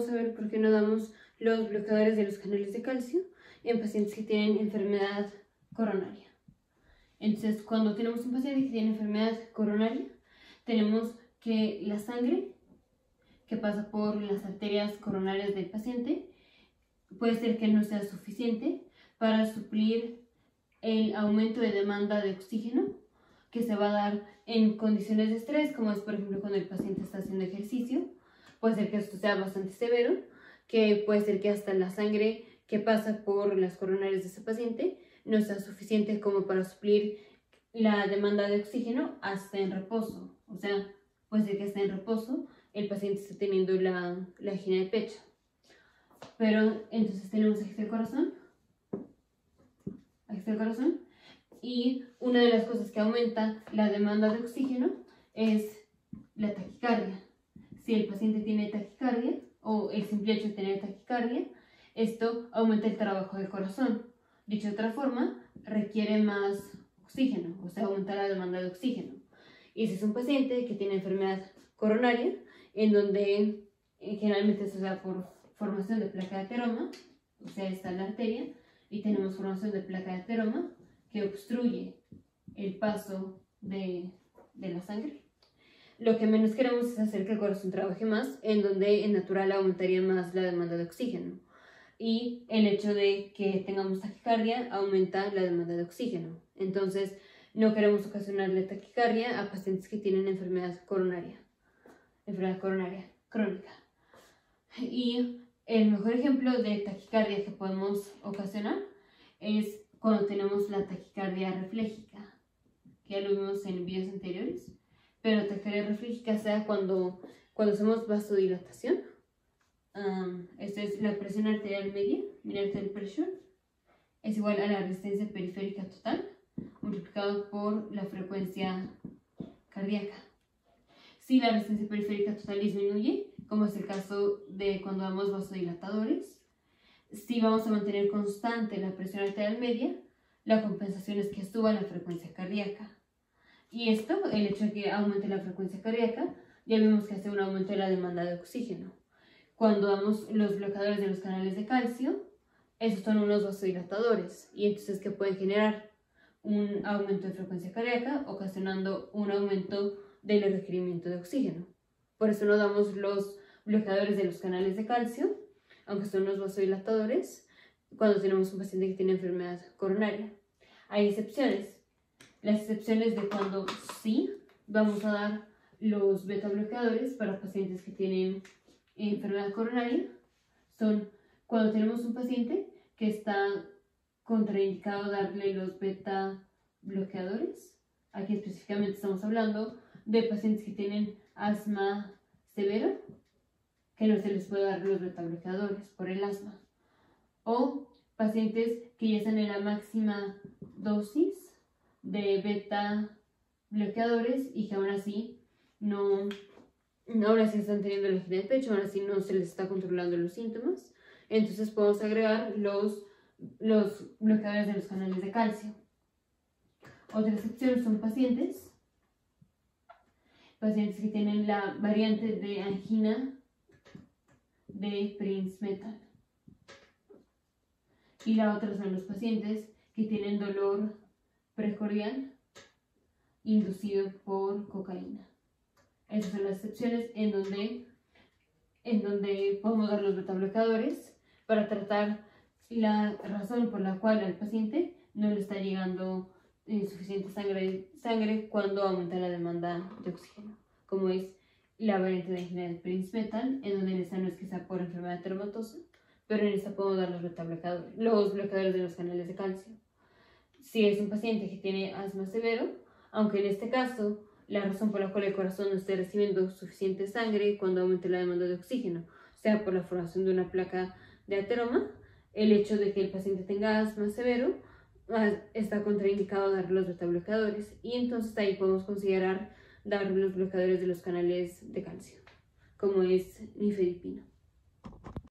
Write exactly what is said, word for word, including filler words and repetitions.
vamos a ver por qué no damos los bloqueadores de los canales de calcio en pacientes que tienen enfermedad coronaria. Entonces, cuando tenemos un paciente que tiene enfermedad coronaria, tenemos que la sangre que pasa por las arterias coronarias del paciente puede ser que no sea suficiente para suplir el aumento de demanda de oxígeno que se va a dar en condiciones de estrés, como es por ejemplo cuando el paciente está haciendo ejercicio. Puede ser que esto sea bastante severo, que puede ser que hasta la sangre que pasa por las coronarias de ese paciente no sea suficiente como para suplir la demanda de oxígeno hasta en reposo. O sea, puede ser que hasta en reposo el paciente esté teniendo la, la angina de pecho. Pero entonces tenemos aquí está el corazón, aquí está el corazón, y una de las cosas que aumenta la demanda de oxígeno es la taquicardia. Si el paciente tiene taquicardia o el simple hecho de tener taquicardia, esto aumenta el trabajo del corazón. Dicho de otra forma, requiere más oxígeno, o sea, aumenta la demanda de oxígeno. Y si es un paciente que tiene enfermedad coronaria, en donde eh, generalmente se da por formación de placa de ateroma, o sea, está la arteria, y tenemos formación de placa de ateroma que obstruye el paso de, de la sangre. Lo que menos queremos es hacer que el corazón trabaje más, en donde en natural aumentaría más la demanda de oxígeno. Y el hecho de que tengamos taquicardia aumenta la demanda de oxígeno. Entonces, no queremos ocasionarle taquicardia a pacientes que tienen enfermedad coronaria, enfermedad coronaria crónica. Y el mejor ejemplo de taquicardia que podemos ocasionar es cuando tenemos la taquicardia refléjica, que ya lo vimos en videos anteriores. Pero taquicardia refléjica sea cuando, cuando hacemos vasodilatación. Um, esta es la presión arterial media, mean arterial pressure, es igual a la resistencia periférica total multiplicado por la frecuencia cardíaca. Si la resistencia periférica total disminuye, como es el caso de cuando damos vasodilatadores, si vamos a mantener constante la presión arterial media, la compensación es que suba la frecuencia cardíaca. Y esto, el hecho de que aumente la frecuencia cardíaca, ya vimos que hace un aumento de la demanda de oxígeno. Cuando damos los bloqueadores de los canales de calcio, esos son unos vasodilatadores y entonces que pueden generar un aumento de frecuencia cardíaca, ocasionando un aumento del requerimiento de oxígeno. Por eso no damos los bloqueadores de los canales de calcio, aunque son unos vasodilatadores, cuando tenemos un paciente que tiene enfermedad coronaria. Hay excepciones. Las excepciones de cuando sí vamos a dar los beta bloqueadores para pacientes que tienen enfermedad coronaria son cuando tenemos un paciente que está contraindicado darle los beta bloqueadores. Aquí específicamente estamos hablando de pacientes que tienen asma severo, que no se les puede dar los beta bloqueadores por el asma, o pacientes que ya están en la máxima dosis de beta bloqueadores y que aún así no ahora sí están teniendo la angina de pecho, ahora sí no se les está controlando los síntomas. Entonces podemos agregar los, los bloqueadores de los canales de calcio. Otra excepción son pacientes, pacientes que tienen la variante de angina de Prince-Metal. Y la otra son los pacientes que tienen dolor precordial inducido por cocaína. Esas son las excepciones en donde, en donde podemos dar los beta bloqueadores para tratar la razón por la cual al paciente no le está llegando eh, suficiente sangre, sangre cuando aumenta la demanda de oxígeno, como es la variante de angina de Prince-Metal, en donde en esta no es que sea por enfermedad termatosa, pero en esta podemos dar los beta bloqueadores, los bloqueadores de los canales de calcio. Si es un paciente que tiene asma severo, aunque en este caso la razón por la cual el corazón no esté recibiendo suficiente sangre cuando aumente la demanda de oxígeno, sea por la formación de una placa de ateroma, el hecho de que el paciente tenga asma severo está contraindicado dar los beta bloqueadores y entonces ahí podemos considerar dar los bloqueadores de los canales de calcio, como es nifedipino.